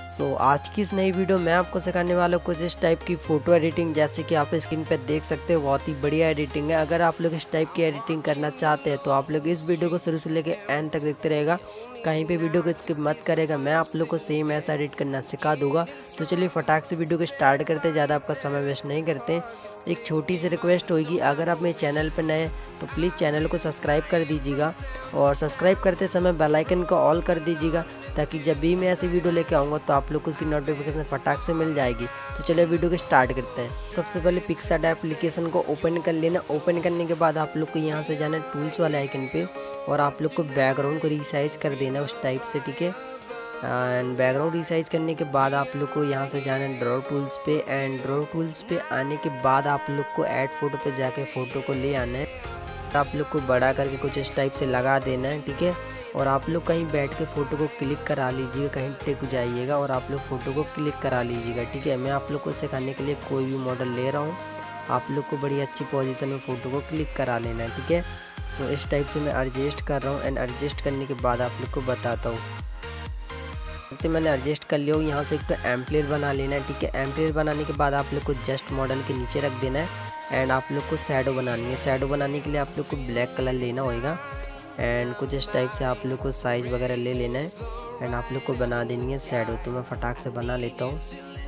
आज की इस नई वीडियो में आपको सिखाने वाला हूँ कुछ इस टाइप की फ़ोटो एडिटिंग, जैसे कि आप स्क्रीन पर देख सकते हो। बहुत ही बढ़िया एडिटिंग है। अगर आप लोग इस टाइप की एडिटिंग करना चाहते हैं तो आप लोग इस वीडियो को शुरू से लेकर एंड तक देखते रहेगा, कहीं पे वीडियो को स्किप मत करेगा। मैं आप लोग को सेम ऐसा एडिट करना सिखा दूंगा। तो चलिए फटाक से वीडियो को स्टार्ट करते हैं, ज़्यादा आपका समय वेस्ट नहीं करते। एक छोटी सी रिक्वेस्ट होगी, अगर आप मेरे चैनल पर नए तो प्लीज़ चैनल को सब्सक्राइब कर दीजिएगा और सब्सक्राइब करते समय बेल आइकन को ऑल कर दीजिएगा, ताकि जब भी मैं ऐसी वीडियो लेके आऊँगा तो आप लोग को उसकी नोटिफिकेशन फटाक से मिल जाएगी। तो चलिए वीडियो को स्टार्ट करते हैं। सबसे पहले पिक्सार्ट एप्लीकेशन को ओपन कर लेना। ओपन करने के बाद आप लोग को यहाँ से जाना है टूल्स वाले आइकन पे और आप लोग को बैकग्राउंड को रिसाइज कर देना उस टाइप से, ठीक है। एंड बैकग्राउंड रिसाइज करने के बाद आप लोग को यहाँ से जाना है ड्रॉ टूल्स पे। एंड ड्रॉ टूल्स पे आने के बाद आप लोग को ऐड फोटो पे जाके फ़ोटो को ले आना है। आप लोग को बड़ा करके कुछ इस टाइप से लगा देना है, ठीक है। और आप लोग कहीं बैठ के फ़ोटो को क्लिक करा लीजिएगा, कहीं टिक जाइएगा और आप लोग फ़ोटो को क्लिक करा लीजिएगा, ठीक है। मैं आप लोग को सिखाने के लिए कोई भी मॉडल ले रहा हूँ, आप लोग को बड़ी अच्छी पोजीशन में फ़ोटो को क्लिक करा लेना है, ठीक है। इस टाइप से मैं एडजस्ट कर रहा हूँ एंड एडजस्ट करने के बाद आप लोग को बताता हूँ। तो मैंने एडजस्ट कर लिया हूँ। यहाँ से एक तो एम्पलीयर बना लेना है, ठीक है। एम्पलीयर बनाने के बाद आप लोग को जस्ट मॉडल के नीचे रख देना है एंड आप लोग को शैडो बनानी है। शैडो बनाने के लिए आप लोग को ब्लैक कलर लेना होगा एंड कुछ इस टाइप से आप लोग को साइज़ वगैरह ले लेना है एंड आप लोग को बना देनी है शैडो। तो मैं फटाक से बना लेता हूँ।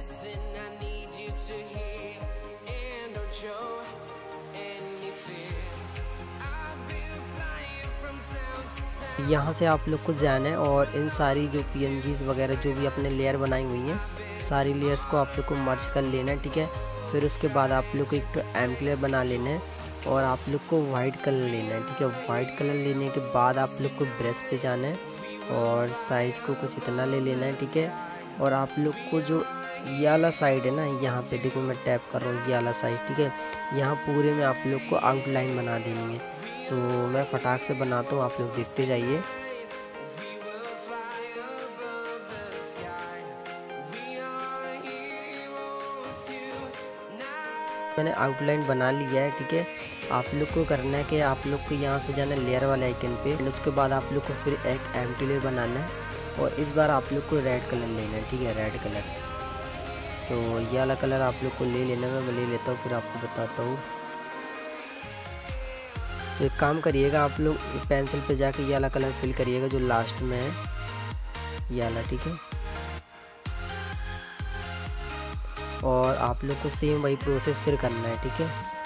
यहाँ से आप लोग को जाना है और इन सारी जो PNGs वगैरह जो भी अपने लेयर बनाई हुई हैं, सारी लेयर्स को आप लोग को मर्ज कर लेना है, ठीक है। फिर उसके बाद आप लोग को एक तो एम्पलीयर बना लेना है और आप लोग को वाइट कलर लेना है, ठीक है। वाइट कलर लेने के बाद आप लोग को ब्रश पे जाना है और साइज़ को कुछ इतना ले लेना है, ठीक है। और आप लोग को जो ये वाला साइड है ना, यहाँ पे देखो मैं टैप कर रहा हूँ, ये वाला साइड, ठीक है। यहाँ पूरे में आप लोग को आउटलाइन बना देनी है। मैं फटाक से बनाता हूँ, आप लोग देखते जाइए। मैंने आउटलाइन बना लिया है, ठीक है। आप लोग को करना है कि आप लोग को यहाँ से जाना है लेयर वाले आइकन पे और उसके बाद आप लोग को फिर एक एम्प्टी लेयर बनाना है और इस बार आप लोग को रेड कलर लेना है, ठीक है, रेड कलर। ये वाला कलर आप लोग को ले लेना है। मैं ले लेता हूँ फिर आपको बताता हूँ। एक काम करिएगा, आप लोग पेंसिल पे जाके ये वाला कलर फिल करिएगा जो लास्ट में है, ये वाला, ठीक है। और आप लोग को सेम वही प्रोसेस फिर करना है, ठीक है।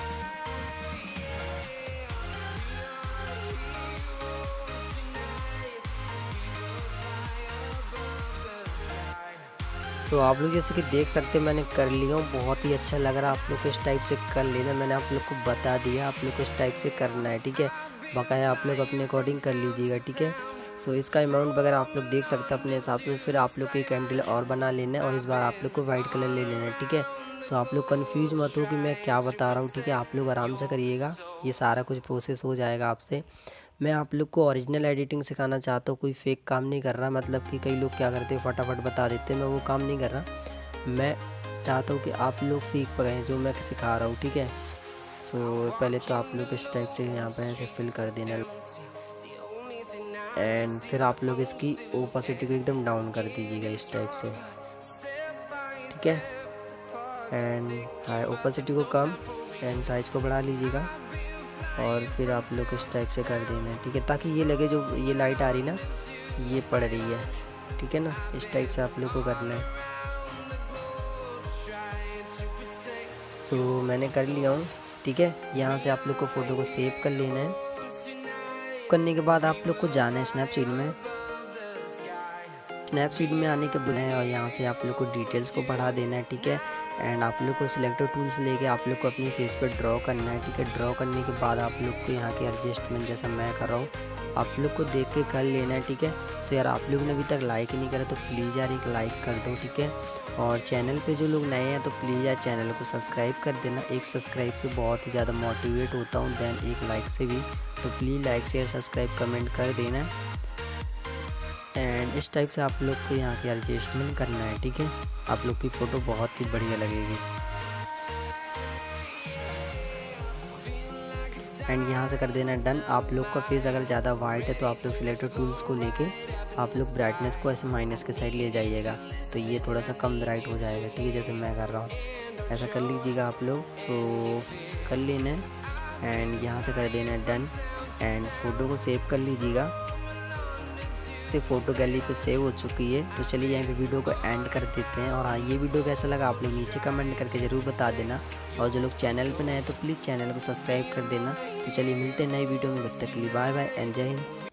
आप लोग जैसे कि देख सकते हैं मैंने कर लिया हूँ। बहुत ही अच्छा लग रहा है। आप लोग को इस टाइप से कर लेना, मैंने आप लोग को बता दिया, आप लोग को इस टाइप से करना है, ठीक है। बकाया आप लोग अपने अकॉर्डिंग कर लीजिएगा, ठीक है। इसका अमाउंट वगैरह आप लोग देख सकते हैं अपने हिसाब से। फिर आप लोग को एक कैंडल और बना लेना है और इस बार आप लोग को वाइट कलर ले लेना है, ठीक है। आप लोग कंफ्यूज मत हो कि मैं क्या बता रहा हूँ, ठीक है। आप लोग आराम से करिएगा, ये सारा कुछ प्रोसेस हो जाएगा आपसे। मैं आप लोग को ओरिजिनल एडिटिंग सिखाना चाहता हूँ, कोई फेक काम नहीं कर रहा। मतलब कि कई लोग क्या करते हैं फटाफट बता देते हैं, मैं वो काम नहीं कर रहा। मैं चाहता हूँ कि आप लोग सीख पाएँ जो मैं सिखा रहा हूँ, ठीक है। पहले तो आप लोग इस टाइप से यहाँ पर ऐसे फिल कर देना एंड फिर आप लोग इसकी ओपेसिटी को एकदम डाउन कर दीजिएगा इस टाइप से, ठीक है। एंड ओपेसिटी को कम एंड साइज़ को बढ़ा लीजिएगा और फिर आप लोग इस टाइप से कर देना है, ठीक है, ताकि ये लगे जो ये लाइट आ रही ना ये पड़ रही है, ठीक है ना। इस टाइप से आप लोग को करना है। मैंने कर लिया हूँ, ठीक है। यहाँ से आप लोग को फ़ोटो को सेव कर लेना है। करने के बाद आप लोग को जाना है स्नैपसीड में। स्नैपसीड में आने के बाद और यहाँ से आप लोग को डिटेल्स को बढ़ा देना है, ठीक है। एंड आप लोग को सिलेक्टर टूल्स लेके आप लोग को अपनी फेस पर ड्रॉ करना है, ठीक है। ड्रॉ करने के बाद आप लोग को यहाँ के एडजस्टमेंट जैसा मैं कर रहा हूँ आप लोग को देख के कर लेना है, ठीक है। यार आप लोग ने अभी तक लाइक नहीं करा तो प्लीज़ यार एक लाइक कर दो, ठीक है। और चैनल पे जो लोग नए हैं तो प्लीज़ यार चैनल को सब्सक्राइब कर देना। एक सब्सक्राइब से बहुत ही ज़्यादा मोटिवेट होता हूँ, देन एक लाइक से भी। तो please like share subscribe comment कर देना एंड इस टाइप से आप लोग को यहाँ की एडजस्टमेंट करना है, ठीक है। आप लोग की फ़ोटो बहुत ही बढ़िया लगेगी। एंड यहाँ से कर देना डन। आप लोग का फेस अगर ज़्यादा वाइट है तो आप लोग सिलेक्टर टूल्स को लेके आप लोग ब्राइटनेस को ऐसे माइनस के साइड ले जाइएगा, तो ये थोड़ा सा कम ब्राइट हो जाएगा। ठीक है, जैसे मैं कर रहा हूँ ऐसा कर लीजिएगा आप लोग। सो कर लेना एंड यहाँ से कर देना डन एंड फ़ोटो को सेव कर लीजिएगा। तो फ़ोटो गैलरी पे सेव हो चुकी है। तो चलिए यहाँ पे वीडियो को एंड कर देते हैं। और हाँ, ये वीडियो कैसा लगा आप लोग नीचे कमेंट करके ज़रूर बता देना। और जो लोग चैनल पे नए हैं तो प्लीज़ चैनल को सब्सक्राइब कर देना। तो चलिए मिलते हैं नई वीडियो में, तब तक के लिए बाय बाय एंड जय हिंद।